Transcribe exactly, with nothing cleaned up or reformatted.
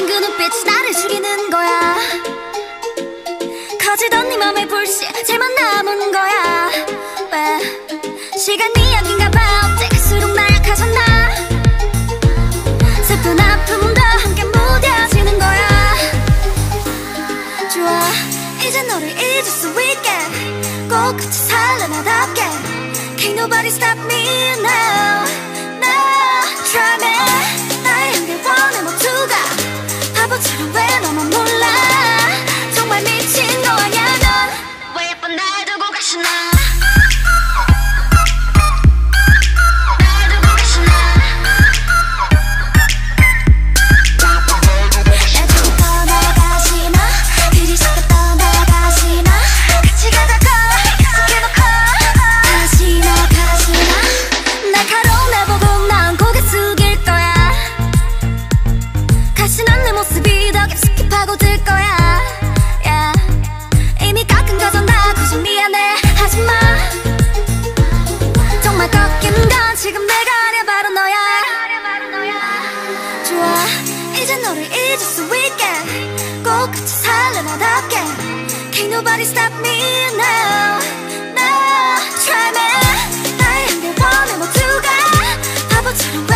그 눈빛이 나를 죽이는 거야. 커지던 네 맘의 불씨 제만 남은 거야. 왜 시간이 약인가 봐. 어째 갈수록 나약해졌나. 슬픈 아픔도 함께 무뎌지는 거야. 좋아 이제 너를 잊을 수 있게 꼭 같이 살래 나답게. Can't nobody stop me now. No try me. 나의 향기 원해 모두가 바보처럼 왜 너만 몰라. 정말 미친 거 아냐 넌. 왜 예쁜 날 두고 가시나. 지금 내가 아냐 바로 너야. 좋아 이제 너를 잊을 수 있게 꼭 같이 살래 나답게. Can't nobody stop me now. No try me. 나의 향기 원해 모두가 바보처럼